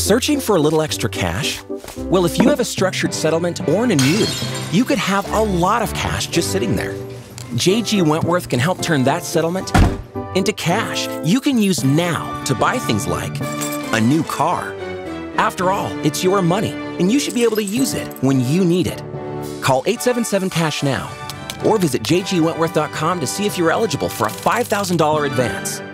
Searching for a little extra cash? Well, if you have a structured settlement or an annuity, you could have a lot of cash just sitting there. J.G. Wentworth can help turn that settlement into cash you can use now to buy things like a new car. After all, it's your money, and you should be able to use it when you need it. Call 877-CASH now, or visit jgwentworth.com to see if you're eligible for a $5,000 advance.